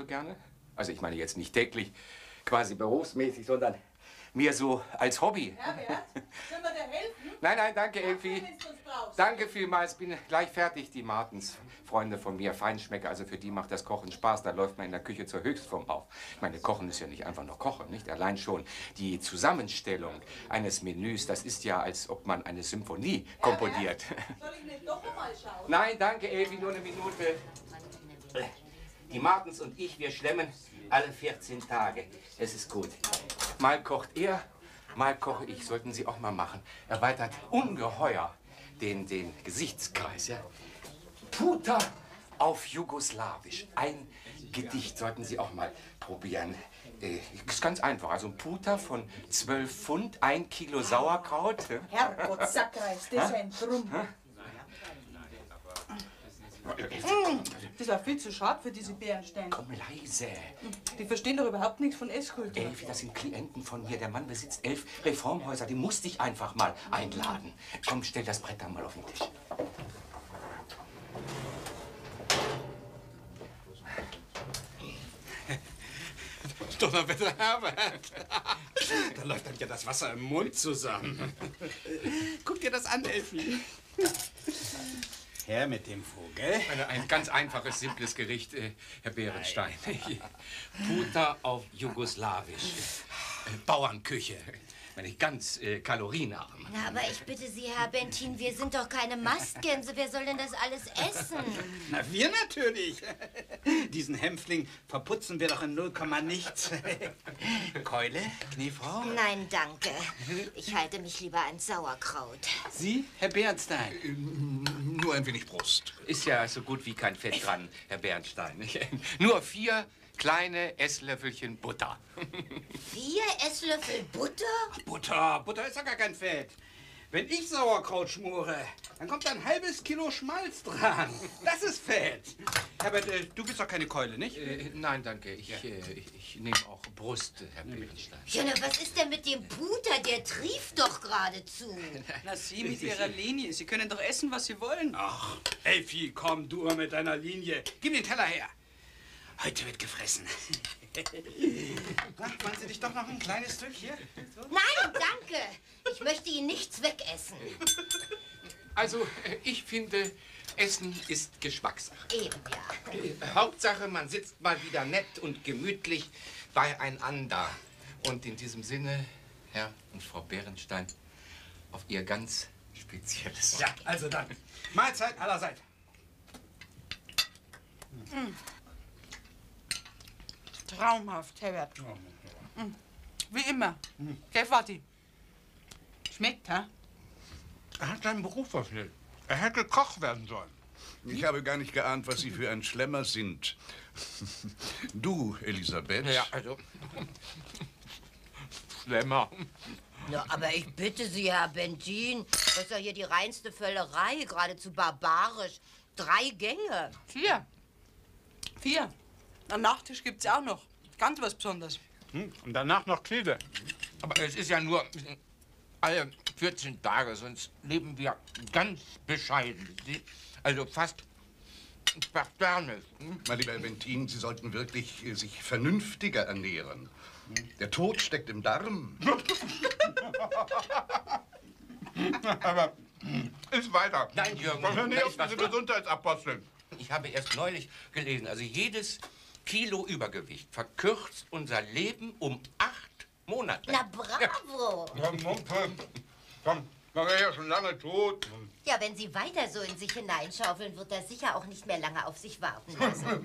gerne? Also ich meine jetzt nicht täglich, quasi berufsmäßig, sondern mir so als Hobby. Herbert, können wir dir helfen? Nein, nein, danke, Elfi. Danke vielmals, bin gleich fertig. Die Martens, Freunde von mir, Feinschmecker, also für die macht das Kochen Spaß. Da läuft man in der Küche zur Höchstform auf. Ich meine, Kochen ist ja nicht einfach nur Kochen, nicht? Allein schon die Zusammenstellung eines Menüs, das ist ja, als ob man eine Symphonie komponiert. Soll ich nicht doch mal schauen? Nein, danke, Elfi, nur eine Minute. Die Martens und ich, wir schlemmen alle 14 Tage. Es ist gut. Mal kocht er, mal koche ich. Sollten Sie auch mal machen. Erweitert ungeheuer den Gesichtskreis. Ja? Puter auf Jugoslawisch. Ein Gedicht sollten Sie auch mal probieren. Ist ganz einfach. Also ein Puter von 12 Pfund, 1 Kilo Sauerkraut. Herrgott, Sackreis, das ist ein Drum. Das war viel zu schade für diese Bärensteine. Komm leise. Die verstehen doch überhaupt nichts von Esskultur. Elfi, das sind Klienten von mir. Der Mann besitzt 11 Reformhäuser. Die musste ich einfach mal einladen. Komm, stell das Brett da mal auf den Tisch. Donnerwetter, Herbert. Da läuft dann ja das Wasser im Mund zusammen. Guck dir das an, Elfi. Her mit dem Vogel. Ein ganz einfaches, simples Gericht, Herr Bärenstein. Puter auf Jugoslawisch. Bauernküche. Ganz kalorienarm. Na, aber ich bitte Sie, Herr Bentin, wir sind doch keine Mastgänse. Wer soll denn das alles essen? Na, wir natürlich. Diesen Hämpfling verputzen wir doch in 0, nichts. Keule, Kniefrau? Nein, danke. Ich halte mich lieber an Sauerkraut. Sie, Herr Bernstein? Nur ein wenig Brust. Ist ja so gut wie kein Fett dran, Herr Bernstein. Nur 4 kleine Esslöffelchen Butter. 4 Esslöffel Butter? Butter ist ja gar kein Fett. Wenn ich Sauerkraut schmore, dann kommt ein halbes Kilo Schmalz dran. Das ist Fett. Aber du bist doch keine Keule, nicht? Nein, danke. Ich nehme auch Brust, Herr Bärenstein. Ja, na, was ist denn mit dem Puter? Der trieft doch geradezu. Na, Sie mit Ihrer Linie. Sie können doch essen, was Sie wollen. Ach, Elfi, komm du mit deiner Linie. Gib mir den Teller her. Heute wird gefressen. Na, wollen Sie dich doch noch ein kleines Stück hier? So? Nein, danke. Ich möchte Ihnen nichts wegessen. Also, ich finde, Essen ist Geschmackssache. Eben, ja. Hauptsache, man sitzt mal wieder nett und gemütlich beieinander. Und in diesem Sinne, Herr und Frau Bärenstein, auf Ihr ganz spezielles... Ja, also dann. Mahlzeit allerseits. Traumhaft, Herbert. Wie immer. Gell, Vati? Schmeckt, hä? Er hat seinen Beruf verfehlt. Er hätte Koch werden sollen. Ich habe gar nicht geahnt, was Sie für ein Schlemmer sind. Du, Elisabeth. Ja, also... Schlemmer. Ja, aber ich bitte Sie, Herr Bentin. Das ist ja hier die reinste Völlerei, geradezu barbarisch. 3 Gänge. 4. 4. Am Nachtisch gibt's auch noch. Ganz was Besonderes. Und danach noch Käse. Aber es ist ja nur alle 14 Tage, sonst leben wir ganz bescheiden. Also fast spartanisch. Mein lieber Herr Bentin, Sie sollten wirklich sich vernünftiger ernähren. Der Tod steckt im Darm. Aber ist weiter. Nein, Jürgen. Was hören die auf diese Gesundheitsapostel? Ich habe erst neulich gelesen, also jedes Kilo Übergewicht verkürzt unser Leben um 8 Monate. Na, bravo. Komm, man wäre ja schon lange tot. Ja, wenn Sie weiter so in sich hineinschaufeln, wird er sicher auch nicht mehr lange auf sich warten lassen.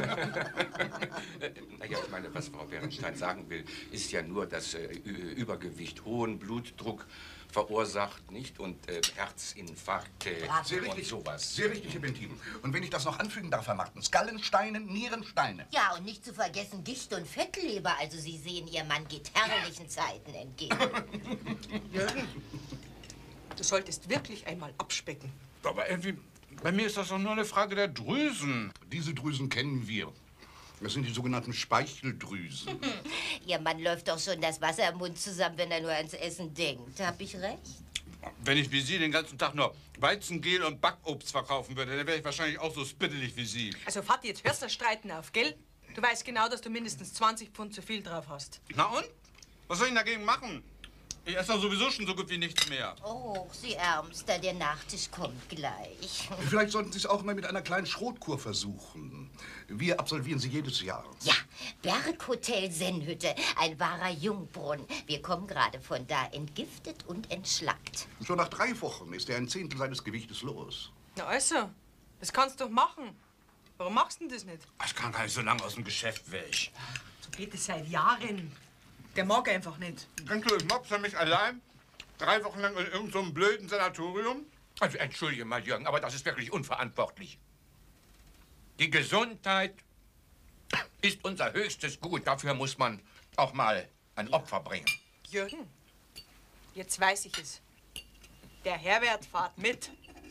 Naja, ich meine, was Frau Bärenstein sagen will, ist ja nur, dass Übergewicht hohen Blutdruck verursacht, nicht? Und Herzinfarkte Sehr und richtig, sowas. Sehr richtig, Herr Bentin. Und wenn ich das noch anfügen darf, Herr Martens, Gallensteine, Nierensteine. Ja, und nicht zu vergessen Gicht und Fettleber. Also Sie sehen, Ihr Mann geht herrlichen Zeiten entgegen. Jürgen, du solltest wirklich einmal abspecken. Aber irgendwie, bei mir ist das doch nur eine Frage der Drüsen. Diese Drüsen kennen wir. Das sind die sogenannten Speicheldrüsen. Ihr Mann läuft doch schon das Wasser im Mund zusammen, wenn er nur ans Essen denkt. Hab ich recht? Wenn ich wie Sie den ganzen Tag nur Weizengel und Backobst verkaufen würde, dann wäre ich wahrscheinlich auch so spittelig wie Sie. Also, Vati, jetzt hörst du das Streiten auf, gell? Du weißt genau, dass du mindestens 20 Pfund zu viel drauf hast. Na und? Was soll ich dagegen machen? Ich esse doch sowieso schon so gut wie nichts mehr. Oh, Sie Ärmster, der Nachtisch kommt gleich. Vielleicht sollten Sie es auch mal mit einer kleinen Schrotkur versuchen. Wir absolvieren sie jedes Jahr. Ja, Berghotel Sennhütte, ein wahrer Jungbrunnen. Wir kommen gerade von da, entgiftet und entschlackt. Schon nach 3 Wochen ist er 1/10 seines Gewichtes los. Na also, das kannst du doch machen. Warum machst du denn das nicht? Ich kann gar nicht so lange aus dem Geschäft weg. So geht es seit Jahren. Der mag einfach nicht. Denkst du, ich mobst ja mich allein? 3 Wochen lang in irgendeinem so blöden Sanatorium? Also entschuldige mal, Jürgen, aber das ist wirklich unverantwortlich. Die Gesundheit ist unser höchstes Gut. Dafür muss man auch mal ein Opfer bringen. Jürgen, jetzt weiß ich es. Der Herbert fährt mit.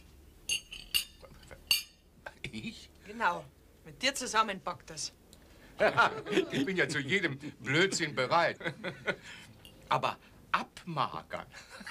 Ich? Genau. Mit dir zusammen packt das. Ich bin ja zu jedem Blödsinn bereit. Aber abmagern.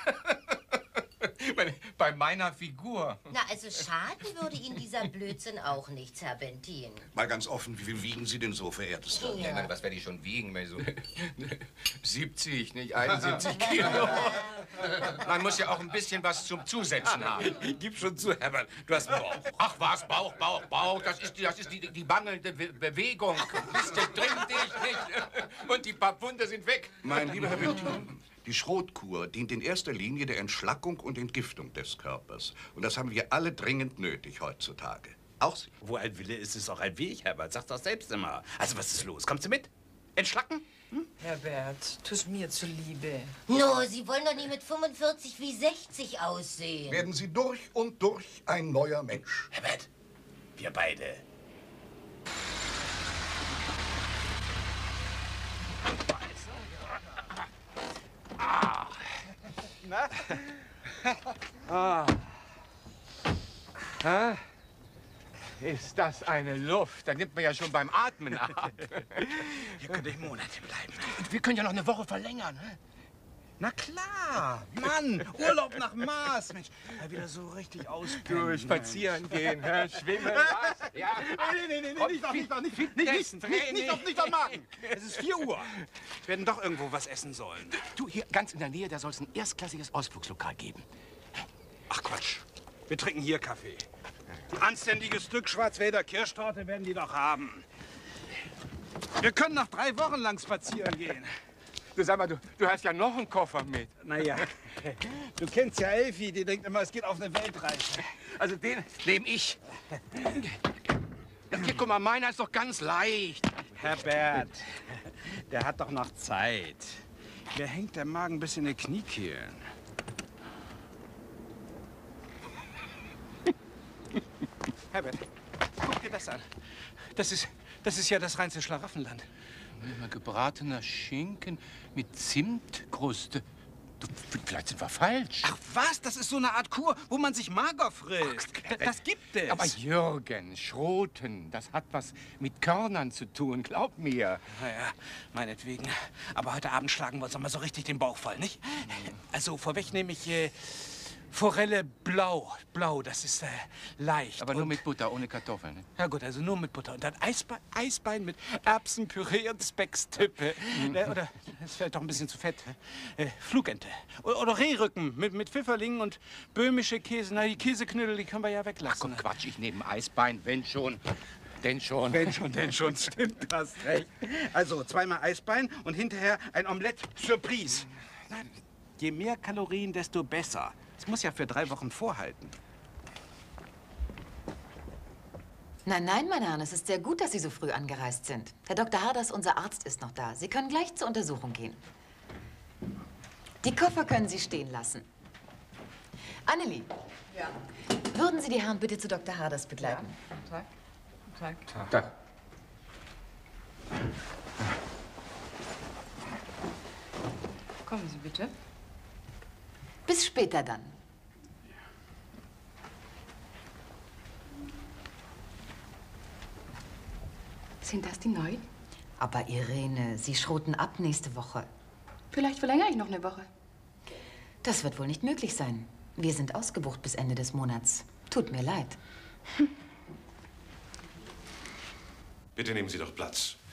Bei meiner Figur. Na, also schaden würde Ihnen dieser Blödsinn auch nichts, Herr Bentin. Mal ganz offen, wie viel wiegen Sie denn so, verehrtester? Ja, na, was werde ich schon wiegen? So 70, nicht 71 Kilo. Man muss ja auch ein bisschen was zum Zusetzen haben. Gib schon zu, Herbert. Du hast Bauch. Ach was, Bauch. Das ist die mangelnde Bewegung. Bist du drin, dich nicht? Und die paar Pfunde sind weg. Mein lieber Herr Bentin, die Schrotkur dient in erster Linie der Entschlackung und Entgiftung des Körpers. Und das haben wir alle dringend nötig heutzutage. Auch Sie. Wo ein Wille ist, ist auch ein Weg, Herbert. Sag doch selbst immer. Also, was ist los? Kommst du mit? Entschlacken? Herbert, tu's mir zuliebe. No, Sie wollen doch nicht mit 45 wie 60 aussehen. Werden Sie durch und durch ein neuer Mensch. Herbert, wir beide. Ist das eine Luft? Da nimmt man ja schon beim Atmen ab. Hier könnte ich Monate bleiben. Wir können ja noch eine Woche verlängern. Ne? Na klar, Mann, Urlaub nach Mars. Mensch, wieder so richtig auspennen. Spazieren gehen, schwimmen, was? Ja. Nicht am Magen. Es ist 4 Uhr. Wir werden doch irgendwo was essen sollen. Du, hier ganz in der Nähe, da soll es ein erstklassiges Ausflugslokal geben. Ach Quatsch, wir trinken hier Kaffee. Ein anständiges Stück Schwarzwälder Kirschtorte werden die doch haben. Wir können noch 3 Wochen lang spazieren gehen. Du sag mal, du hast ja noch einen Koffer mit. Naja, du kennst ja Elfi, die denkt immer, es geht auf eine Weltreise. Also den nehme ich. Hier, guck mal, meiner ist doch ganz leicht. Herbert, der hat doch noch Zeit. Mir hängt der Magen bis in die Kniekehlen. Herbert, guck dir das an. Das ist ja das reinste Schlaraffenland. Gebratener Schinken mit Zimtkruste. Du, vielleicht sind wir falsch. Ach was, das ist so eine Art Kur, wo man sich mager frisst. Das gibt es. Aber Jürgen, Schroten, das hat was mit Körnern zu tun, glaub mir. Naja, meinetwegen. Aber heute Abend schlagen wir uns noch mal so richtig den Bauch voll, nicht? Also vorweg nehme ich Forelle blau. Blau, das ist leicht. Aber nur mit Butter, ohne Kartoffeln. Ne? Ja gut, also nur mit Butter. Und dann Eisbein mit Erbsenpüree und Speckstippe. Oder, das fällt doch ein bisschen zu fett. Flugente. Oder Rehrücken mit Pfifferlingen und böhmische Käse. Na, die Käseknödel, die können wir ja Ach weglassen. komm, Quatsch, ich nehme Eisbein, wenn schon. Denn schon. Denn schon, stimmt, hast recht. Also, 2-mal Eisbein und hinterher ein Omelette Surprise. Je mehr Kalorien, desto besser. Das muss ja für 3 Wochen vorhalten. Nein, meine Herren, es ist sehr gut, dass Sie so früh angereist sind. Herr Dr. Harders, unser Arzt, ist noch da. Sie können gleich zur Untersuchung gehen. Die Koffer können Sie stehen lassen. Annelie. Ja. Würden Sie die Herren bitte zu Dr. Harders begleiten? Guten Tag. Guten Tag. Da. Kommen Sie bitte. Bis später dann. Sind das die neuen? Aber Irene, Sie schroten ab nächste Woche. Vielleicht verlängere ich noch eine Woche. Das wird wohl nicht möglich sein. Wir sind ausgebucht bis Ende des Monats. Tut mir leid. Bitte nehmen Sie doch Platz.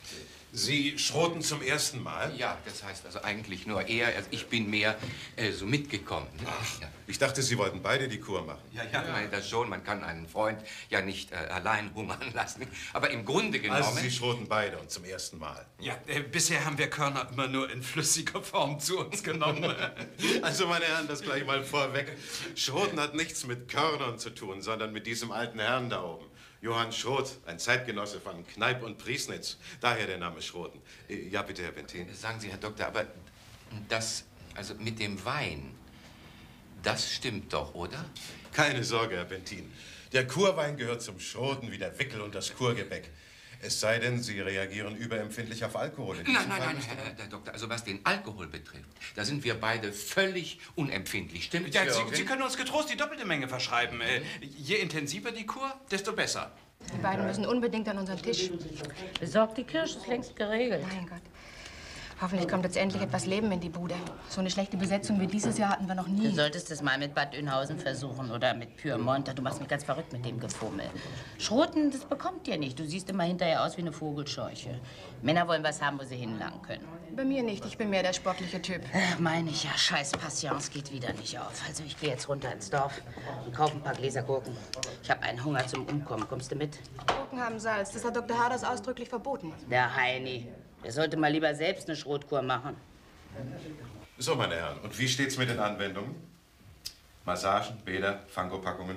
Sie schroten zum ersten Mal? Ja, das heißt also eigentlich nur er. Also ich bin mehr so mitgekommen. Ne? Ach, ja. Ich dachte, Sie wollten beide die Kur machen. Ja, ich meine das schon. Man kann einen Freund ja nicht allein hungern lassen. Aber im Grunde genommen... Also Sie schroten beide und zum ersten Mal? Ja, bisher haben wir Körner immer nur in flüssiger Form zu uns genommen. Also, meine Herren, das gleich mal vorweg. Schroten hat nichts mit Körnern zu tun, sondern mit diesem alten Herrn da oben. Johann Schroth, ein Zeitgenosse von Kneipp und Priesnitz. Daher der Name Schroten. Ja, bitte, Herr Bentin. Sagen Sie, Herr Doktor, aber das, also mit dem Wein, das stimmt doch, oder? Keine Sorge, Herr Bentin. Der Kurwein gehört zum Schroten wie der Wickel und das Kurgebäck. Es sei denn, Sie reagieren überempfindlich auf Alkohol. Nein, Herr Doktor, also was den Alkohol betrifft, da sind wir beide völlig unempfindlich. Stimmt, Ja, Sie können uns getrost die doppelte Menge verschreiben. Je intensiver die Kur, desto besser. Die beiden müssen unbedingt an unseren Tisch. Besorgt, die Kirche ist längst geregelt. Mein Gott. Hoffentlich kommt jetzt endlich etwas Leben in die Bude. So eine schlechte Besetzung wie dieses Jahr hatten wir noch nie. Du solltest es mal mit Bad Oeynhausen versuchen oder mit Pyrmont. Du machst mich ganz verrückt mit dem Gefummel. Schroten, das bekommt dir nicht. Du siehst immer hinterher aus wie eine Vogelscheuche. Männer wollen was haben, wo sie hinlangen können. Bei mir nicht. Ich bin mehr der sportliche Typ. Meine ich ja. Scheiß Patience geht wieder nicht auf. Also ich gehe jetzt runter ins Dorf und kaufe ein paar Gläser Gurken. Ich habe einen Hunger zum Umkommen. Kommst du mit? Gurken haben Salz. Das hat Dr. Harders ausdrücklich verboten. Der Heini. Der sollte mal lieber selbst eine Schrotkur machen. So, meine Herren, und wie steht's mit den Anwendungen? Massagen, Bäder, Fangopackungen?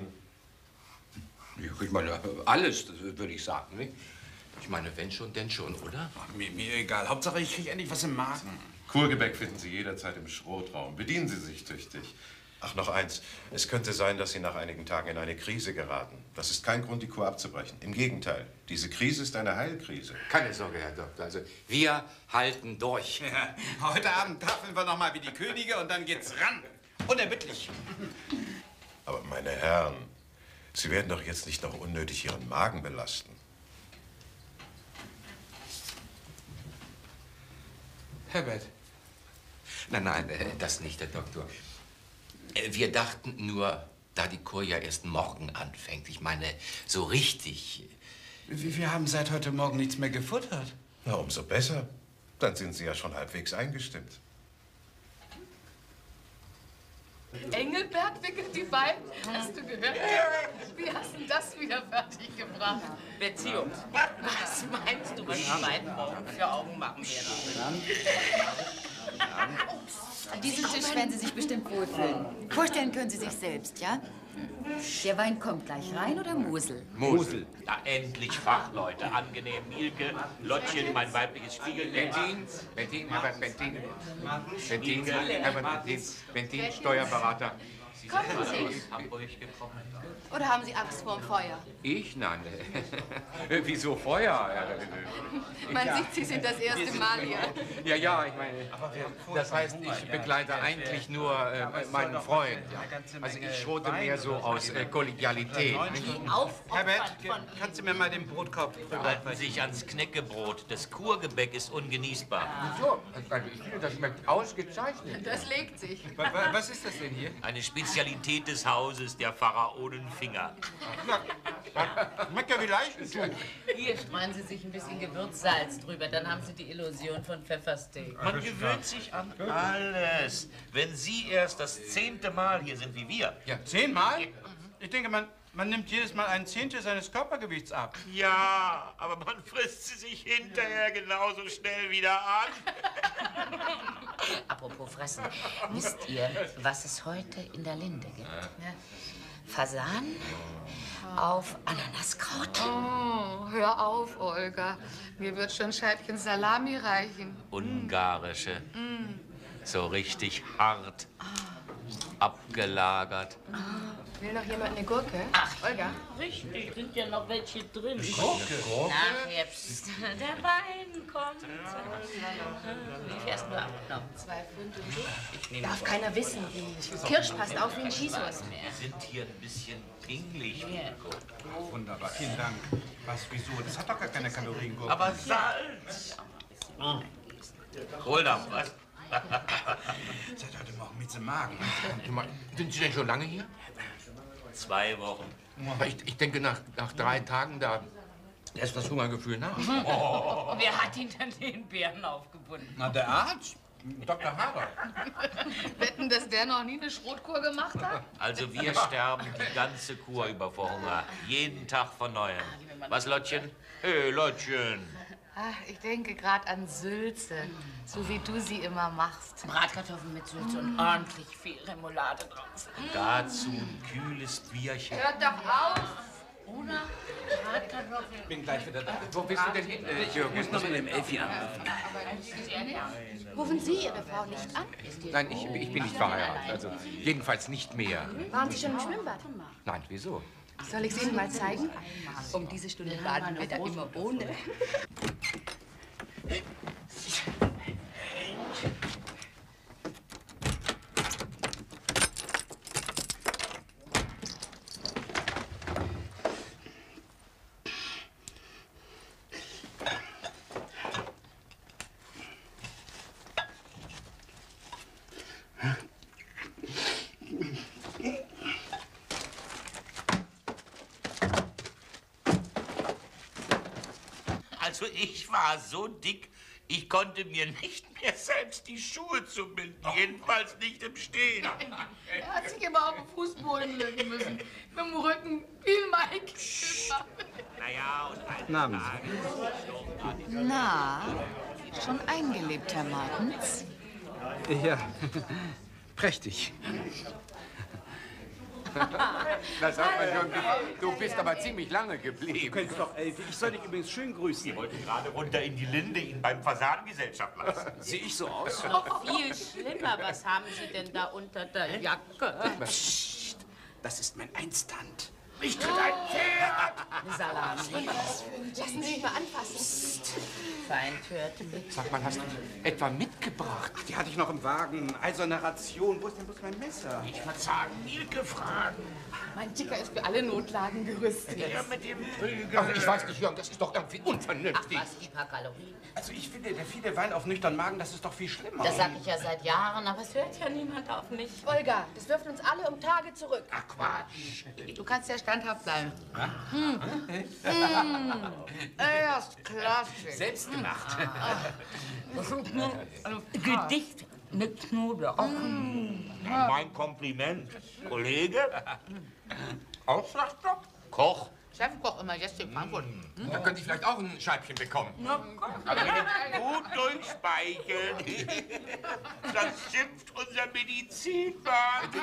Ja, ich meine, alles, würde ich sagen. Nicht? Ich meine, wenn schon, denn schon, oder? Ach, mir egal. Hauptsache, ich kriege endlich was im Magen. Kurgebäck finden Sie jederzeit im Schrotraum. Bedienen Sie sich tüchtig. Ach, noch eins. Es könnte sein, dass Sie nach einigen Tagen in eine Krise geraten. Das ist kein Grund, die Kur abzubrechen. Im Gegenteil, diese Krise ist eine Heilkrise. Keine Sorge, Herr Doktor. Also, wir halten durch. Ja, heute Abend tafeln wir noch mal wie die Könige und dann geht's ran. Unerbittlich. Aber meine Herren, Sie werden doch jetzt nicht noch unnötig Ihren Magen belasten. Herbert. Nein, das nicht, Herr Doktor. Wir dachten nur, da die Kur ja erst morgen anfängt, ich meine, so richtig. Wir haben seit heute Morgen nichts mehr gefuttert. Na, umso besser. Dann sind Sie ja schon halbwegs eingestimmt. Engelbert wickelt die Beine. Hast du gehört? Wie hast du das wieder fertiggebracht? Beziehung. Was meinst du, was die beiden morgen für Augen machen werden? An diesem Tisch werden Sie sich bestimmt wohlfühlen. Vorstellen können Sie sich selbst, ja? Der Wein kommt gleich rein oder Mosel? Mosel. Na, endlich Fachleute. Angenehm, Mielke, Lottchen, mein weibliches Spiegelbild. Bentin, Herbert Bentin. Bentin, Steuerberater. Kommen Sie. Hamburg gekommen. Oder haben Sie Angst vorm Feuer? Ich? Nein. Wieso Feuer? Man sieht, Sie sind das erste Mal hier. Ja, ich meine, das heißt, ich begleite eigentlich nur meinen Freund. Ja. Also ich schrote mehr so aus Kollegialität. Herbert, kannst du mir mal den Brotkorb Halten sich ans Knäckebrot. Das Kurgebäck ist ungenießbar. So, ich finde, das schmeckt ausgezeichnet. Das legt sich. Was ist das denn hier? Eine Spezialität des Hauses, der Pharaonenfinger. Schmeckt ja wie Leichentuch. Hier streuen Sie sich ein bisschen Gewürzsalz drüber, dann haben Sie die Illusion von Pfeffersteak. Man gewöhnt sich an alles. Wenn Sie erst das 10. Mal hier sind wie wir. Ja, 10 Mal? Ich denke, man nimmt jedes Mal 1/10 seines Körpergewichts ab. Ja, aber man frisst sie sich hinterher genauso schnell wieder an. Apropos Fressen, wisst ihr, was es heute in der Linde gibt? Ja. Fasan auf Ananaskraut. Oh, hör auf, Olga. Mir wird schon Scheibchen Salami reichen. Ungarische. So richtig hart. Abgelagert. Will noch jemand eine Gurke? Ach, Olga? Richtig, sind ja noch welche drin. Gurke? Ach, jetzt. Der Wein kommt. Wie fährst du ab? No. 2 Pfund und so. Darf keiner wissen. Kirsch passt auf wie ein Schießhus. Wir sind hier ein bisschen pingelig. Wunderbar, vielen Dank. Was, wieso? Das hat doch gar keine Kalorien. Gurke. Aber Salz. Hol doch was. Seit heute Morgen mit dem Magen. Sind Sie denn schon lange hier? 2 Wochen. Ich denke, nach 3 Tagen, da Lässt das Hungergefühl nach? Wer hat ihn denn den Bären aufgebunden? Na, der Arzt. Dr. Hader. Wetten, dass der noch nie eine Schrotkur gemacht hat? Also wir sterben die ganze Kur über vor Hunger. Jeden Tag von Neuem. Was, Lottchen? Hey, Lottchen. Ach, ich denke gerade an Sülze, so wie du sie immer machst. Bratkartoffeln mit Sülze und ordentlich viel Remoulade drauf. Dazu ein kühles Bierchen. Hört doch auf! Oder? Ich bin gleich wieder da. Wo bist du denn hin, Jürgen? Ich muss mit dem Elfi anrufen. Rufen Sie Ihre Frau nicht an? Nein, ich bin nicht verheiratet. Also jedenfalls nicht mehr. Waren Sie schon im Schwimmbad? Nein, wieso? Soll ich es Ihnen mal zeigen? Um diese Stunde baden wir da immer ohne. Also ich war so dick, ich konnte mir nicht mehr selbst die Schuhe zubinden. Jedenfalls nicht im Stehen. Er hat sich immer auf den Fußboden legen müssen. Mit dem Rücken wie Mike. Naja, und Namen Na, schon eingelebt, Herr Martens? Ja, prächtig. Das hat man schon. Du bist aber ziemlich lange geblieben. Du kennst doch Elfi. Ich soll dich übrigens schön grüßen. ich wollte gerade runter in die Linde ihn beim Fasanengesellschaft lassen. Sehe ich so aus? Noch viel schlimmer. Was haben Sie denn da unter der Jacke? Psst, das ist mein Einstand. Ich tritt ein Pferd! Salami. Lassen Sie mich mal anfassen. Feintürte. Sag mal, hast du etwa mitgebracht? Die hatte ich noch im Wagen. Eiserne Ration. Wo ist denn bloß mein Messer? Ich verzagen Mielke fragen. Mein Ticker ist für alle Notlagen gerüstet. Der mit dem Prügel. Also ich weiß nicht, Jürgen, das ist doch irgendwie unvernünftig. Was, die paar Kalorien? Also ich finde, der viele Wein auf nüchtern Magen, das ist doch viel schlimmer. Das sag ich ja seit Jahren, aber es hört ja niemand auf mich. Olga, das wirft uns alle um Tage zurück. Ach Quatsch. Du kannst ja standhaft bleiben. Erst klasse. Selbstgemacht. Gedicht mit Knoblauch. Mein Kompliment. Kollege? Ausschlagstock? Koch? Chefkoch immer jetzt in Frankfurt. Da könnte ich vielleicht auch ein Scheibchen bekommen. Gut durchspeicheln. Das schimpft unser Medizinmann.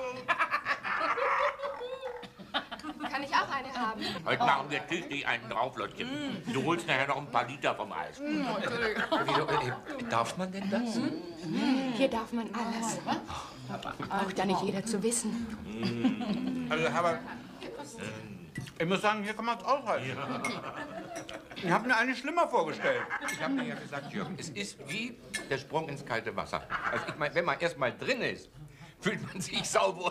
Kann ich auch eine haben? Heute machen wir tüchtig einen drauf, Lottchen. Du holst nachher noch ein paar Liter vom Eis. Darf man denn das? Hier darf man alles. Braucht da nicht jeder zu wissen. Also, aber ich muss sagen, hier kann man es aushalten. Ich habe mir eigentlich schlimmer vorgestellt. Ich habe dir ja gesagt, Jürgen, es ist wie der Sprung ins kalte Wasser. Also ich meine, wenn man erst mal drin ist, fühlt man sich sauber.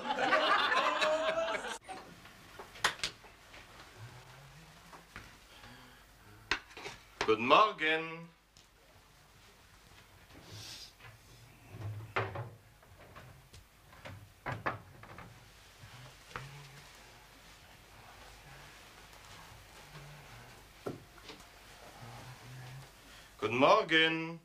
Guten Morgen. Guten Morgen.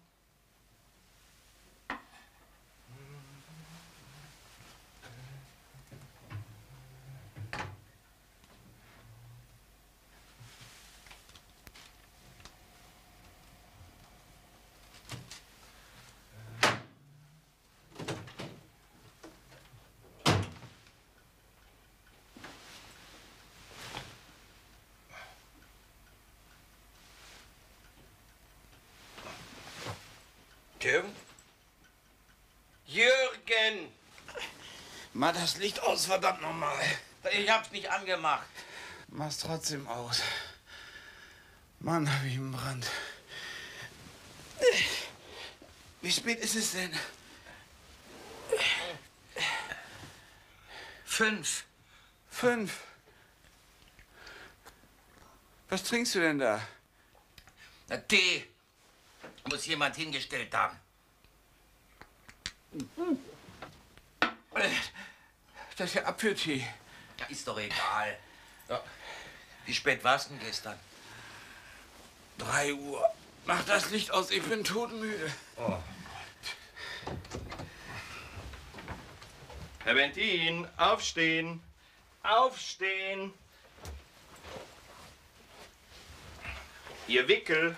Jürgen? Jürgen! Mach das Licht aus, verdammt nochmal. Ich hab's nicht angemacht. Mach's trotzdem aus. Mann, hab ich einen Brand. Wie spät ist es denn? 5. 5. Was trinkst du denn da? Na, Tee. Muss jemand hingestellt haben. Das ist ja Apfeltee. Ja, ist doch egal. Ja. Wie spät war's denn gestern? 3 Uhr. Mach das Licht aus, ich bin todmüde. Oh. Herr Bentin, aufstehen. Aufstehen. Ihr Wickel.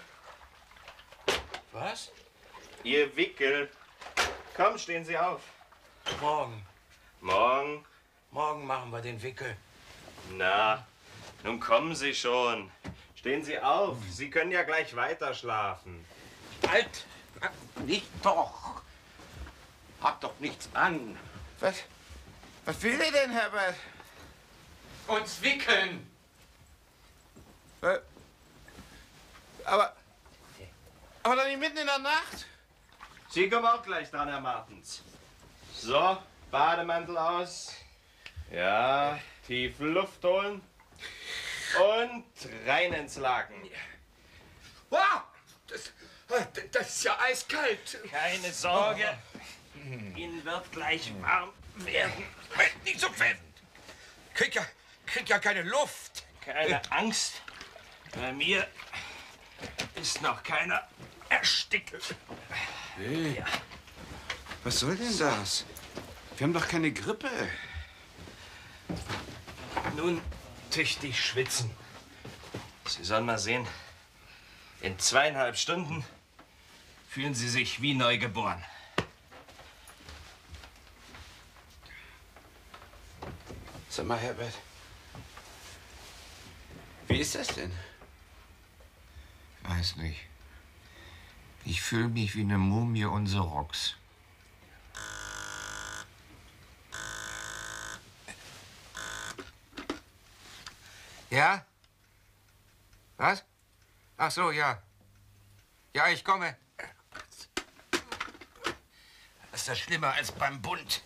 Was? Ihr Wickel. Komm, stehen Sie auf. Morgen. Morgen? Morgen machen wir den Wickel. Na, nun kommen Sie schon. Stehen Sie auf. Sie können ja gleich weiter schlafen. Halt! Nicht doch. Hab doch nichts an. Was will der denn, Herbert? Uns wickeln. Aber doch nicht mitten in der Nacht. Sie kommen auch gleich dran, Herr Martens. So, Bademantel aus. Ja, tief Luft holen. Und rein ins Laken. Wow, das ist ja eiskalt. Keine Sorge. Ihnen wird gleich warm werden. Nicht so pfeffend. Krieg ja keine Luft. Keine Angst. Bei mir ist noch keiner erstickt. Hey, ja. Was soll denn das? Wir haben doch keine Grippe. Nun tüchtig schwitzen. Sie sollen mal sehen. In 2,5 Stunden fühlen Sie sich wie neugeboren. Sag mal, Herbert, wie ist das denn? Weiß nicht. Ich fühle mich wie eine Mumie Unsoroks. Ja? Was? Ach so, ja. Ja, ich komme. Das ist ja schlimmer als beim Bund.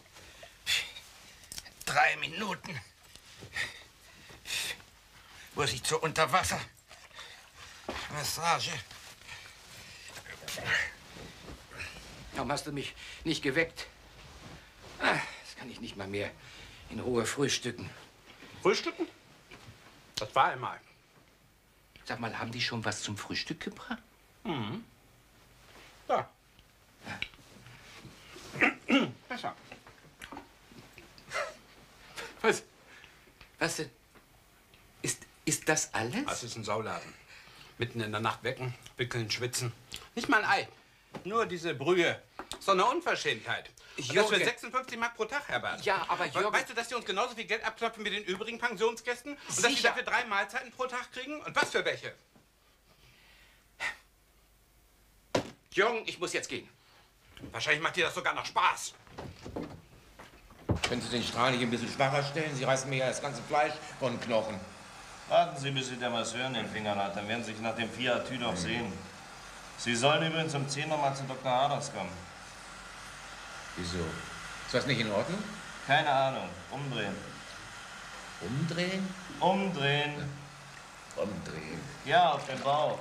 3 Minuten. Muss ich zur Unterwasser. Massage. Warum hast du mich nicht geweckt? Das kann ich nicht mal mehr in Ruhe frühstücken. Frühstücken? Das war einmal. Sag mal, haben die schon was zum Frühstück gebracht? Mhm. Ja. Besser. Was denn? Ist das alles? Das ist ein Sauladen. Mitten in der Nacht wecken, wickeln, schwitzen. Nicht mal ein Ei. Nur diese Brühe. So eine Unverschämtheit. Und das für 56 Mark pro Tag, Herbert. Ja, aber Jürgen... Weißt du, dass die uns genauso viel Geld abklopfen wie den übrigen Pensionsgästen? Und Sicher. dass sie dafür 3 Mahlzeiten pro Tag kriegen? Und was für welche? Jürgen, ich muss jetzt gehen. Wahrscheinlich macht dir das sogar noch Spaß. Können Sie den Strahl nicht ein bisschen schwacher stellen? Sie reißen mir ja das ganze Fleisch von den Knochen. Warten Sie, bis Sie der Masseur in den Fingern hat. Dann werden Sie sich nach dem Fiat-Tü doch sehen. Sie sollen übrigens um 10 noch mal zu Dr. Harders kommen. Wieso? Ist das nicht in Ordnung? Keine Ahnung. Umdrehen. Umdrehen? Umdrehen. Umdrehen. Ja, auf den Bauch.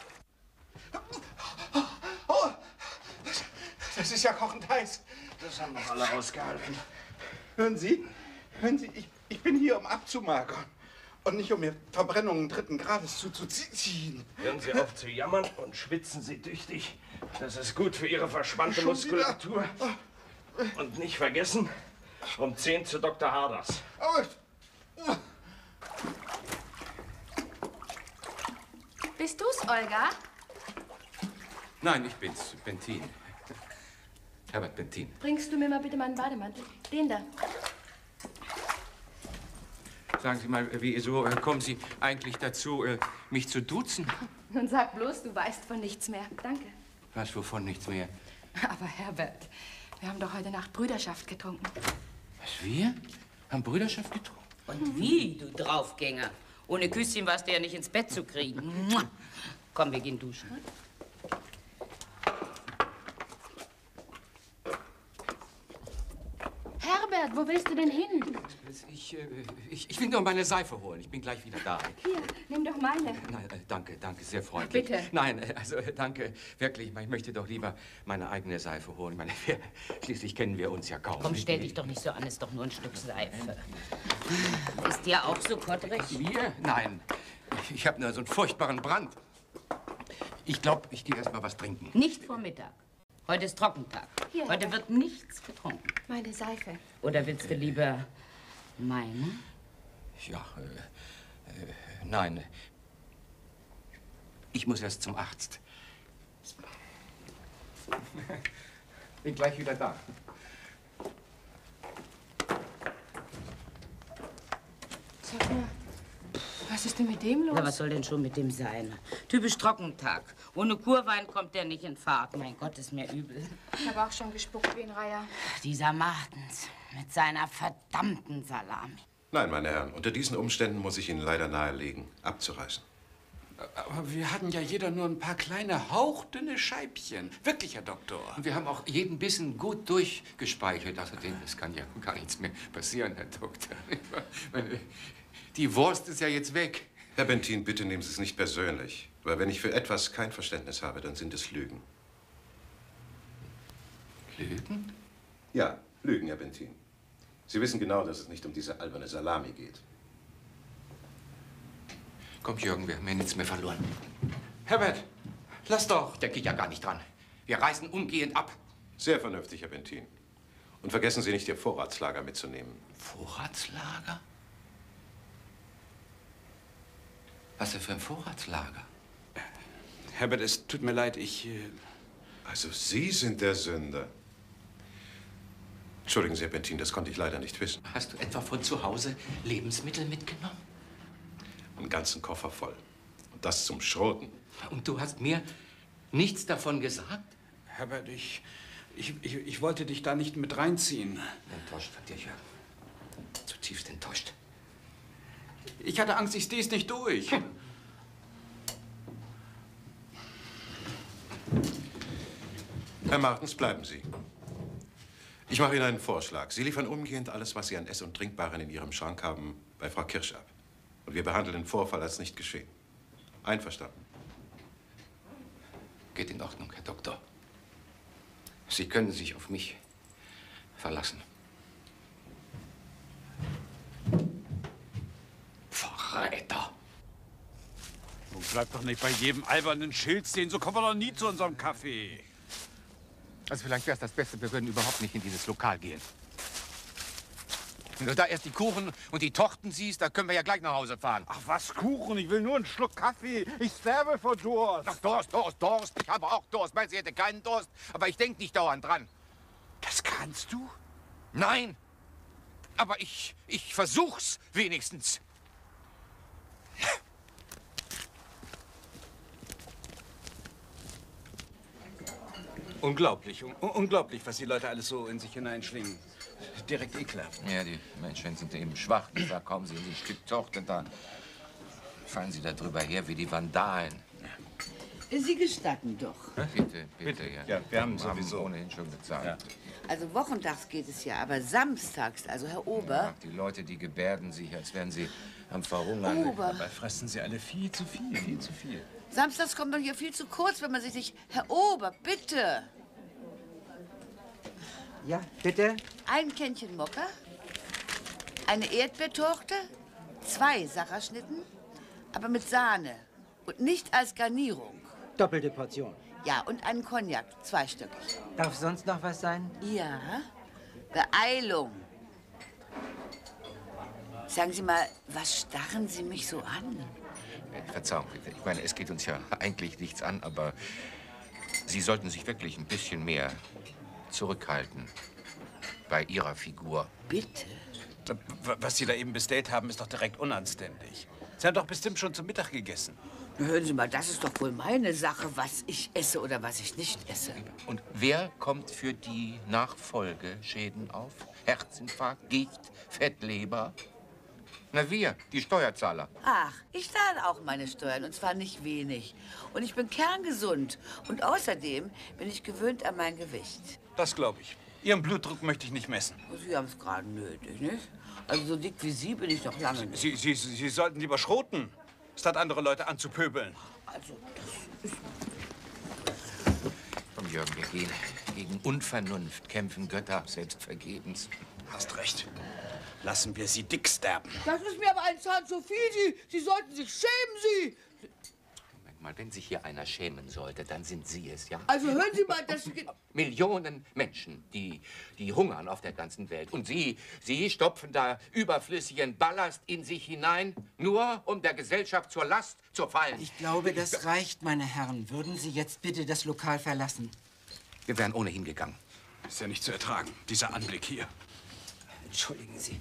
Oh, das ist ja kochend heiß. Das haben doch alle ausgehalten. Hören Sie, ich bin hier, um abzumagern. Und nicht, um mir Verbrennungen 3. Grades zuzuziehen. Hören Sie auf zu jammern und schwitzen Sie tüchtig. Das ist gut für Ihre verspannte Schon Muskulatur. Und nicht vergessen, um 10 zu Dr. Harders. Bist du's, Olga? Nein, ich bin's. Bentin. Herbert Bentin. Bringst du mir mal bitte meinen Bademantel? Den da. Sagen Sie mal, wieso kommen Sie eigentlich dazu, mich zu duzen? Nun sag bloß, du weißt von nichts mehr. Danke. Was, wovon nichts mehr? Aber Herbert, wir haben doch heute Nacht Brüderschaft getrunken. Was, wir? Haben Brüderschaft getrunken? Und wie, du Draufgänger? Ohne Küsschen warst du ja nicht ins Bett zu kriegen. Mua. Komm, wir gehen duschen. Herbert, wo willst du denn hin? Ich will nur meine Seife holen. Ich bin gleich wieder da. Hier, nimm doch meine. Nein, danke, sehr freundlich. Bitte. Nein, also danke, wirklich. Ich möchte doch lieber meine eigene Seife holen. Ich meine, schließlich kennen wir uns ja kaum. Komm, stell dich doch nicht so an, ist doch nur ein Stück Seife. Ist dir auch so kottrig? Mir? Nein. Ich habe nur so einen furchtbaren Brand. Ich glaube, ich gehe erst mal was trinken. Nicht vor Mittag. Heute ist Trockentag. Hier. Heute wird nichts getrunken. Meine Seife. Oder willst du lieber meine? Ja, nein. Ich muss erst zum Arzt. Bin gleich wieder da. Sag mal, was ist denn mit dem los? Na, was soll denn schon mit dem sein? Typisch Trockentag. Ohne Kurwein kommt der nicht in Fahrt. Mein Gott, ist mir übel. Ich habe auch schon gespuckt wie ein Reiher. Dieser Martens mit seiner verdammten Salami. Nein, meine Herren, unter diesen Umständen muss ich Ihnen leider nahelegen, abzureisen. Aber wir hatten ja jeder nur ein paar kleine, hauchdünne Scheibchen. Wirklich, Herr Doktor. Und wir haben auch jeden Bissen gut durchgespeichert. Außerdem, es kann ja gar nichts mehr passieren, Herr Doktor. Die Wurst ist ja jetzt weg. Herr Bentin, bitte nehmen Sie es nicht persönlich. Weil wenn ich für etwas kein Verständnis habe, dann sind es Lügen. Lügen? Ja, Lügen, Herr Bentin. Sie wissen genau, dass es nicht um diese alberne Salami geht. Kommt, Jürgen, wir haben ja nichts mehr verloren. Herbert, lass doch. Da geht ja gar nicht dran. Wir reisen umgehend ab. Sehr vernünftig, Herr Bentin. Und vergessen Sie nicht, Ihr Vorratslager mitzunehmen. Vorratslager? Was denn für ein Vorratslager? Herbert, es tut mir leid, Also Sie sind der Sünder. Entschuldigen Sie, Herr Bentin, das konnte ich leider nicht wissen. Hast du etwa von zu Hause Lebensmittel mitgenommen? Einen ganzen Koffer voll. Und das zum Schroten. Und du hast mir nichts davon gesagt? Herbert, ich wollte dich da nicht mit reinziehen. Enttäuscht von dir, Jürgen. Zutiefst enttäuscht. Ich hatte Angst, ich stehe es nicht durch. Herr Martens, bleiben Sie. Ich mache Ihnen einen Vorschlag. Sie liefern umgehend alles, was Sie an Ess- und Trinkbaren in Ihrem Schrank haben, bei Frau Kirsch ab. Und wir behandeln den Vorfall als nicht geschehen. Einverstanden? Geht in Ordnung, Herr Doktor. Sie können sich auf mich verlassen. Verräter! Nun bleib doch nicht bei jedem albernen Schild stehen, so kommen wir doch nie zu unserem Kaffee. Also vielleicht wäre es das Beste, wir würden überhaupt nicht in dieses Lokal gehen. Wenn du da erst die Kuchen und die Torten siehst, da können wir ja gleich nach Hause fahren. Ach, was Kuchen? Ich will nur einen Schluck Kaffee. Ich sterbe vor Durst. Ach, Durst. Ich habe auch Durst. Meinst du, ich hätte keinen Durst? Aber ich denke nicht dauernd dran. Das kannst du? Nein. Aber ich versuch's wenigstens. Unglaublich, unglaublich, was die Leute alles so in sich hineinschlingen. Direkt ekelhaft. Ja, die Menschen sind eben schwach. Da kommen sie in ein Stück Torte, da fallen sie da drüber her wie die Vandalen. Sie gestatten doch. Bitte, ja. Ja, wir haben sowieso ohnehin schon bezahlt. Ja. Also wochentags geht es ja, aber samstags, also Herr Ober. Ja, die Leute, die gebärden sich, als wären sie am Verhungern. Ober. Dabei fressen sie alle viel zu viel, viel zu viel. Samstags kommt man hier viel zu kurz, wenn man sich nicht... Herr Ober, bitte! Ja, bitte? Ein Kännchen Mokka, eine Erdbeertorte, 2 Sacherschnitten, aber mit Sahne und nicht als Garnierung. Doppelte Portion. Ja, und einen Cognac, 2-stöckig. Darf sonst noch was sein? Ja, Beeilung. Sagen Sie mal, was starren Sie mich so an? Verzeihung, bitte. Ich meine, es geht uns ja eigentlich nichts an, aber Sie sollten sich wirklich ein bisschen mehr zurückhalten bei Ihrer Figur. Bitte? Was Sie da eben bestellt haben, ist doch direkt unanständig. Sie haben doch bestimmt schon zum Mittag gegessen. Hören Sie mal, das ist doch wohl meine Sache, was ich esse oder was ich nicht esse. Und wer kommt für die Nachfolgeschäden auf? Herzinfarkt, Gicht, Fettleber? Na wir, die Steuerzahler. Ach, ich zahle auch meine Steuern, und zwar nicht wenig. Und ich bin kerngesund. Und außerdem bin ich gewöhnt an mein Gewicht. Das glaube ich. Ihren Blutdruck möchte ich nicht messen. Sie haben es gerade nötig, nicht? Also so dick wie Sie bin ich noch lange nicht. Sie sollten lieber schroten, statt andere Leute anzupöbeln. Also, das ist... Komm, Jürgen, wir gehen. Gegen Unvernunft kämpfen Götter selbst vergebens. Hast recht. Lassen wir sie dick sterben. Das ist mir aber ein Zahn zu viel. Sie sollten sich schämen, Sie. Moment, Mal, wenn sich hier einer schämen sollte, dann sind Sie es, ja? Also hören Sie mal, das... Millionen Menschen, die hungern auf der ganzen Welt. Und Sie stopfen da überflüssigen Ballast in sich hinein, nur um der Gesellschaft zur Last zu fallen. Ich glaube, das reicht, meine Herren. Würden Sie jetzt bitte das Lokal verlassen? Wir wären ohnehin gegangen. Ist ja nicht zu ertragen, dieser Anblick hier. Entschuldigen Sie.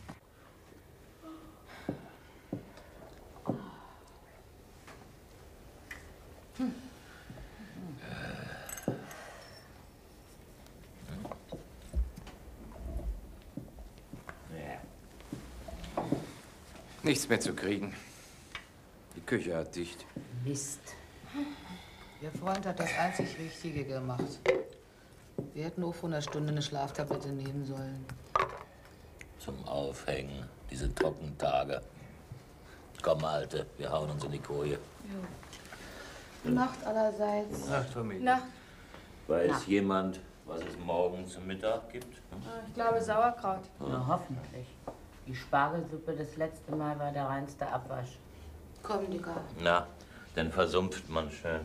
Nichts mehr zu kriegen. Die Küche hat dicht. Mist. Ihr Freund hat das einzig Richtige gemacht. Wir hätten auch vor einer Stunde eine Schlaftablette nehmen sollen. Zum Aufhängen, diese Trockentage. Komm, Alte, wir hauen uns in die Koje. Nacht allerseits. Nacht, Familie. Nacht. Weiß jemand, was es morgen zum Mittag gibt? Ich glaube Sauerkraut. Na, hoffentlich. Die Spargelsuppe das letzte Mal war der reinste Abwasch. Komm, Digga. Na, dann versumpft man schön.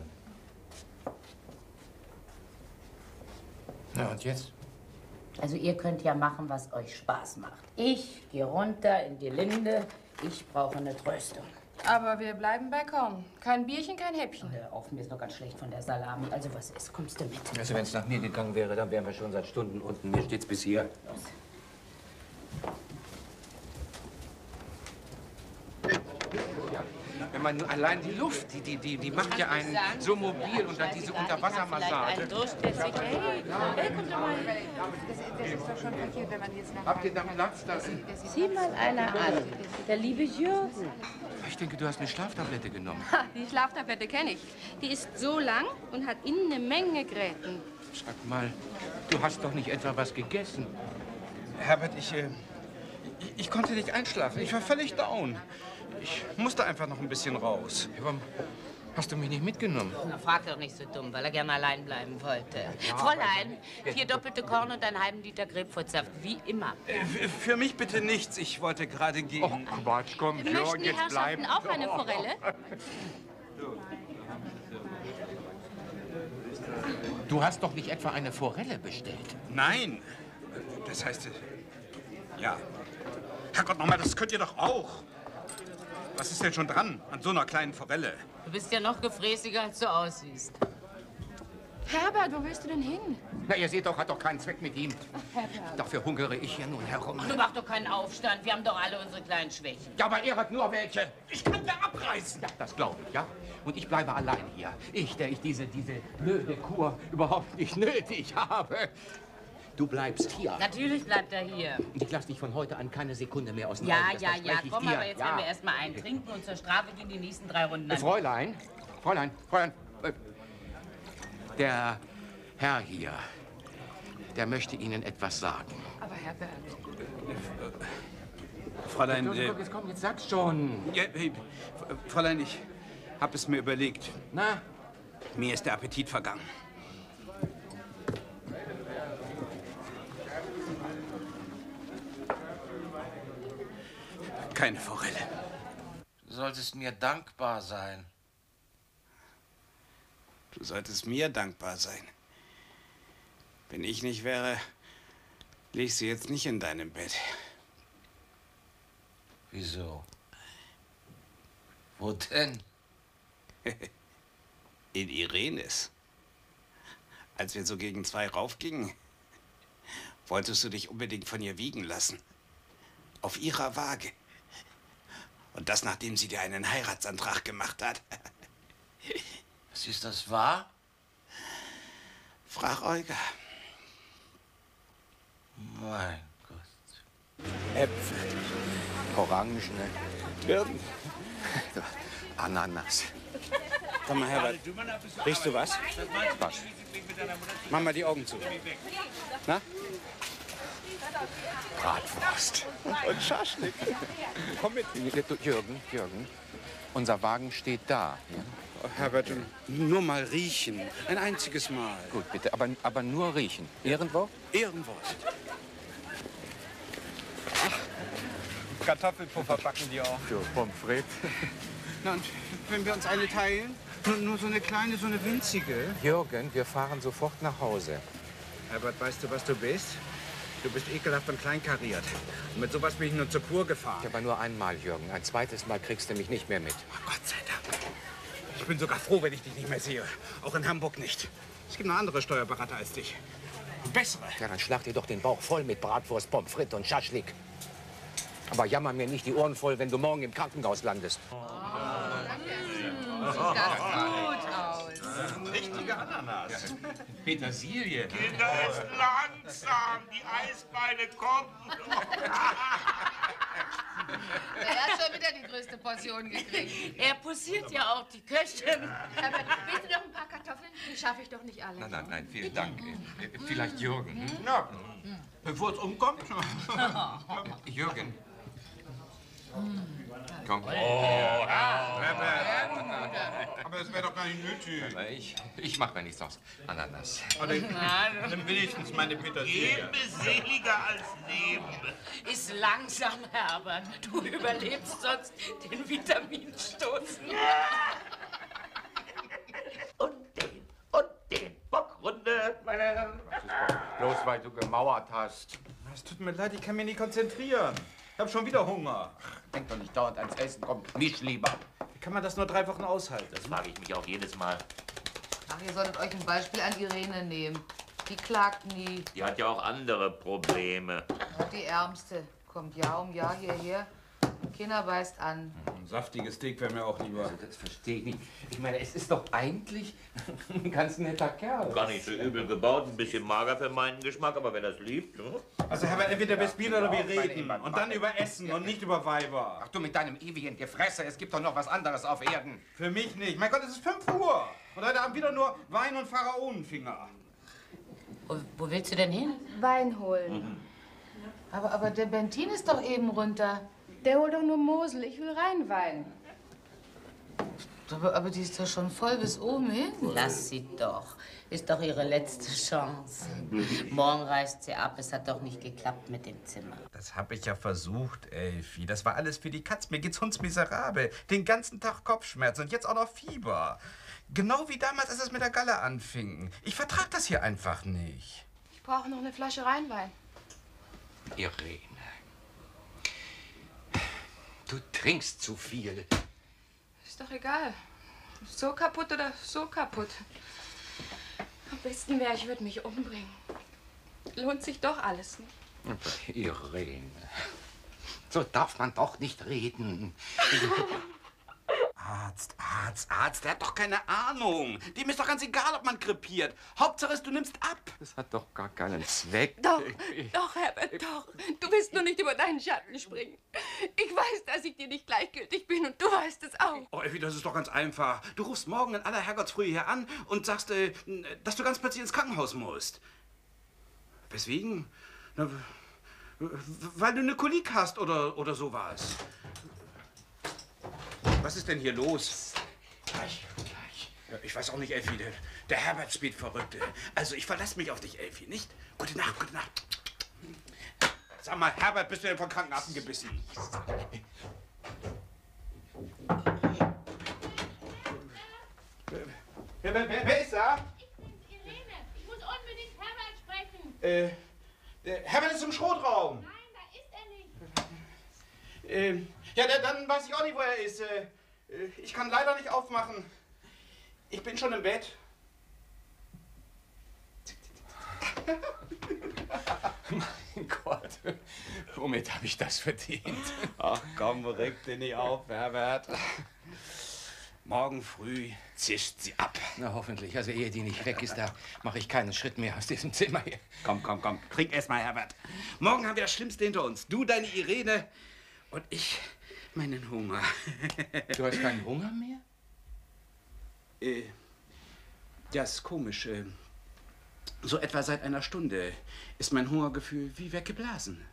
Na, und jetzt? Also ihr könnt ja machen, was euch Spaß macht. Ich gehe runter in die Linde. Ich brauche eine Tröstung. Aber wir bleiben bei Korn. Kein Bierchen, kein Häppchen. Hör auf, mir ist noch ganz schlecht von der Salami. Also was ist? Kommst du mit? Also wenn es nach mir gegangen wäre, dann wären wir schon seit Stunden unten. Mir steht's bis hier. Los. Wenn man nur allein die Luft, die macht ja einen so mobil und dann diese Unterwassermassage. Ein durchlässig. Hey, komm doch mal. Das ist doch schon verkehrt, wenn man jetzt nach... Habt ihr da Platz? Sieh mal einer an. Der liebe Jürgen. Ich denke, du hast eine Schlaftablette genommen. Ha, die Schlaftablette kenne ich. Die ist so lang und hat innen eine Menge Gräten. Sag mal, du hast doch nicht etwa was gegessen? Herbert, ich konnte nicht einschlafen. Ich war völlig down. Ich musste einfach noch ein bisschen raus. Warum hast du mich nicht mitgenommen? Na, frag doch nicht so dumm, weil er gerne allein bleiben wollte. Ja, Fräulein, 4 doppelte Korn und einen halben Liter Grapefruitsaft, wie immer. Für mich bitte nichts. Ich wollte gerade gehen. Oh, Quatsch, komm, Möchten Jörg, die jetzt Herrschaften bleib. auch eine Forelle? Du hast doch nicht etwa eine Forelle bestellt? Nein. Das heißt, ja. Herrgott, nochmal, das könnt ihr doch auch. Was ist denn schon dran an so einer kleinen Forelle? Du bist ja noch gefräßiger, als du aussiehst. Herbert, wo willst du denn hin? Na, ihr seht doch, hat doch keinen Zweck mit ihm. Herbert. Dafür hungere ich hier nun herum. Du mach doch keinen Aufstand, wir haben doch alle unsere kleinen Schwächen. Ja, aber er hat nur welche. Ich kann ja abreißen. Ja, das glaube ich, ja. Und ich bleibe allein hier. Ich, der ich diese blöde Kur überhaupt nicht nötig habe. Du bleibst hier. Natürlich bleibt er hier. Und ich lasse dich von heute an keine Sekunde mehr aus dem Ja, Auge. Das ja, verspreche ich komm, dir. aber jetzt werden wir erst mal einen trinken und zur Strafe gehen die nächsten 3 Runden an. Fräulein, der Herr hier, der möchte Ihnen etwas sagen. Aber Herbert... Fräulein, Jetzt sag's schon. Ja, Fräulein, ich habe es mir überlegt. Na? Mir ist der Appetit vergangen. Keine Forelle. Du solltest mir dankbar sein. Du solltest mir dankbar sein. Wenn ich nicht wäre, lieg sie jetzt nicht in deinem Bett. Wieso? Wo denn? In Irenes. Als wir so gegen 2 raufgingen, wolltest du dich unbedingt von ihr wiegen lassen. Auf ihrer Waage. Und das, nachdem sie dir einen Heiratsantrag gemacht hat. Ist das wahr? Frag Olga. Mein Gott. Äpfel, Orangen, Birnen. Ananas. Komm mal, Herbert. Riechst du was? Was? Mach mal die Augen zu. Na? Bratwurst. Und Schaschlik. Komm mit. Jürgen, unser Wagen steht da. Ja? Oh, Herbert, nur mal riechen. Ein einziges Mal. Gut, bitte, aber nur riechen. Ehrenwort? Ehrenwort. Ach, Kartoffelpuffer backen die auch. Für Pommes frites. Na, und wenn wir uns eine teilen? Nur so eine kleine, so eine winzige. Jürgen, wir fahren sofort nach Hause. Herbert, weißt du, was du bist? Du bist ekelhaft und kleinkariert. Und mit sowas bin ich nur zur Kur gefahren. Aber nur einmal, Jürgen. Ein zweites Mal kriegst du mich nicht mehr mit. Oh, Gott sei Dank. Ich bin sogar froh, wenn ich dich nicht mehr sehe. Auch in Hamburg nicht. Es gibt noch andere Steuerberater als dich. Bessere. Ja, dann schlag dir doch den Bauch voll mit Bratwurst, Pommes frites und Schaschlik. Aber jammer mir nicht die Ohren voll, wenn du morgen im Krankenhaus landest. Sieht das gut aus. Richtige Ananas. Petersilie. Kinder, es langsam. Die Eisbeine kommen. Er hat schon wieder die größte Portion gekriegt. Er posiert ja auch die Köchin. Aber willst du noch ein paar Kartoffeln? Die schaffe ich doch nicht alle. Nein, vielen Dank. Vielleicht Jürgen. Hm? Ja, bevor es umkommt. Jürgen. Komm. Aber es wäre doch gar nicht nötig. Aber ich mach mir nichts aus. Ananas. Nimm wenigstens meine Petersilie. Geben ist seliger als Leben. Ist langsam, Herbert. Du überlebst sonst den Vitaminstoß. Und den Bockrunde, meine Herren. Bloß weil du gemauert hast. Es tut mir leid, ich kann mich nicht konzentrieren. Ich habe schon wieder Hunger. Denk doch nicht dauernd ans Essen. Komm, misch lieber. Wie kann man das nur 3 Wochen aushalten? Das frage ich mich auch jedes Mal. Ach, ihr solltet euch ein Beispiel an Irene nehmen. Die klagt nie. Die hat ja auch andere Probleme. Die Ärmste kommt Jahr um Jahr hierher. Kinder beißt an. Ein saftiges Steak wäre mir auch lieber. Also, das verstehe ich nicht. Ich meine, es ist doch eigentlich ein ganz netter Kerl. Gar nicht so übel gebaut, ein bisschen mager für meinen Geschmack, aber wer das liebt, ne? Also, Herbert, entweder wir spielen oder wir reden. Und dann über Essen und nicht über Weiber. Ach du mit deinem ewigen Gefresse, es gibt doch noch was anderes auf Erden. Für mich nicht. Mein Gott, es ist 5 Uhr. Und heute Abend wieder nur Wein und Pharaonenfinger. Wo willst du denn hin? Wein holen. Aber der Bentin ist doch eben runter. Der holt doch nur Mosel. Ich will Rheinwein. Aber die ist doch schon voll bis oben hin. Lass sie doch. Ist doch ihre letzte Chance. Morgen reist sie ab. Es hat doch nicht geklappt mit dem Zimmer. Das habe ich ja versucht, Elfi. Das war alles für die Katz. Mir geht's hundsmiserabel. Den ganzen Tag Kopfschmerzen und jetzt auch noch Fieber. Genau wie damals, als es mit der Galle anfing. Ich vertrag das hier einfach nicht. Ich brauche noch eine Flasche Rheinwein. Irene. Du trinkst zu viel. Ist doch egal. So kaputt oder so kaputt. Am besten wäre, ich würde mich umbringen. Lohnt sich doch alles nicht. Aber Irene, so darf man doch nicht reden. Arzt, der hat doch keine Ahnung. Dem ist doch ganz egal, ob man krepiert. Hauptsache ist, du nimmst ab. Das hat doch gar keinen Zweck. Doch, Herbert, doch. Du willst nur nicht über deinen Schatten springen. Ich weiß, dass ich dir nicht gleichgültig bin und du weißt es auch. Oh, Effi, das ist doch ganz einfach. Du rufst morgen in aller Herrgottsfrühe hier an und sagst, dass du ganz plötzlich ins Krankenhaus musst. Weswegen? Na, weil du eine Kolik hast oder sowas. Was ist denn hier los? Gleich. Ja, ich weiß auch nicht, Elfi. Der Herbert spielt verrückt. Also, ich verlasse mich auf dich, Elfi, nicht? Gute Nacht, gute Nacht. Sag mal, Herbert, bist du denn von Krankenaffen gebissen? Wer ist da? Ich bin's, Irene. Ich muss unbedingt Herbert sprechen. Herbert ist im Schrotraum. Nein, da ist er nicht. Ja, dann weiß ich auch nicht, wo er ist. Ich kann leider nicht aufmachen. Ich bin schon im Bett. Mein Gott, womit habe ich das verdient? Ach komm, reg dich nicht auf, Herbert. Morgen früh zischt sie ab. Na, hoffentlich. Also, ehe die nicht weg ist, da mache ich keinen Schritt mehr aus diesem Zimmer hier. Komm. Trink erst mal, Herbert. Morgen haben wir das Schlimmste hinter uns. Du, deine Irene und ich meinen Hunger. Du hast keinen Hunger mehr? Ja, ist komisch. So etwa seit einer Stunde ist mein Hungergefühl wie weggeblasen.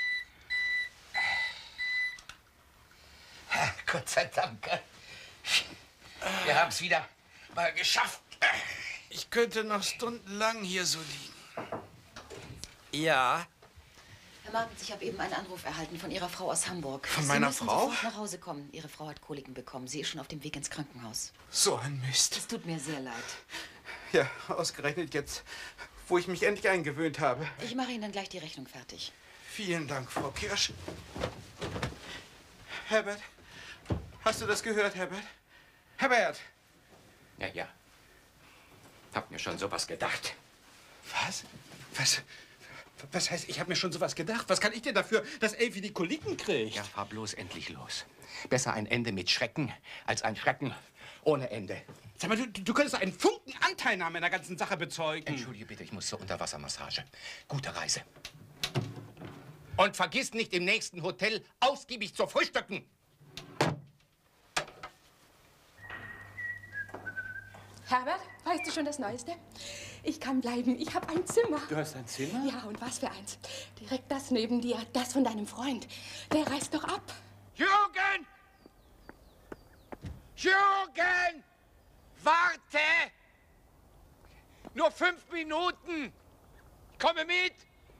Gott sei Dank. Wir haben es wieder mal geschafft. Ich könnte noch stundenlang hier so liegen. Ja. Martens, ich habe eben einen Anruf erhalten von Ihrer Frau aus Hamburg. Von meiner Sie müssen Frau? sofort nach Hause kommen. Ihre Frau hat Koliken bekommen. Sie ist schon auf dem Weg ins Krankenhaus. So ein Mist. Es tut mir sehr leid. Ja, ausgerechnet jetzt, wo ich mich endlich eingewöhnt habe. Ich mache Ihnen dann gleich die Rechnung fertig. Vielen Dank, Frau Kirsch. Herbert, hast du das gehört, Herbert? Herbert! Ja. Hab mir schon sowas gedacht. Was? Was heißt, ich habe mir schon sowas gedacht? Was kann ich denn dafür, dass Elfi die Koliken kriegt? Ja, fahr bloß endlich los. Besser ein Ende mit Schrecken, als ein Schrecken ohne Ende. Sag mal, du könntest einen Funken Anteilnahme in der ganzen Sache bezeugen. Entschuldige bitte, ich muss zur Unterwassermassage. Gute Reise. Und vergiss nicht, im nächsten Hotel ausgiebig zu frühstücken. Herbert, weißt du schon das Neueste? Ich kann bleiben. Ich habe ein Zimmer. Du hast ein Zimmer? Ja, und was für eins. Direkt das neben dir, das von deinem Freund. Der reist doch ab. Jürgen! Jürgen! Warte! Nur 5 Minuten! Ich komme mit!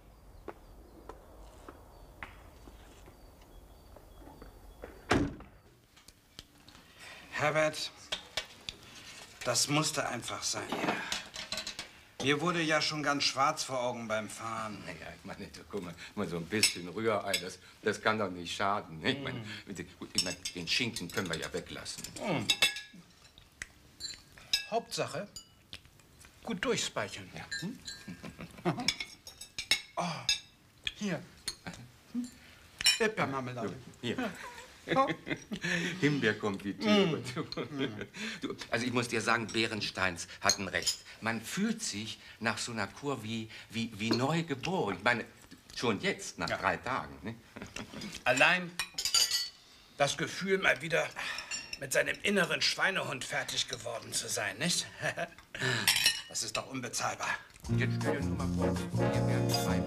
Herbert, das musste einfach sein. Mir wurde ja schon ganz schwarz vor Augen beim Fahren. Naja, ich meine, guck mal so ein bisschen Rührei, das kann doch nicht schaden. Ne? Ich meine, den Schinken können wir ja weglassen. Hauptsache, gut durchspeichern. Ja. Oh, hier. Erdbeermarmelade. Hier. Himbeerkonfitüre. Du, also ich muss dir sagen, Bärensteins hatten recht. Man fühlt sich nach so einer Kur wie neu geboren. Ich meine, schon jetzt, nach 3 Tagen. Ne? Allein das Gefühl, mal wieder mit seinem inneren Schweinehund fertig geworden zu sein, nicht? Das ist doch unbezahlbar. Jetzt stell dir nur mal vor, hier wären 2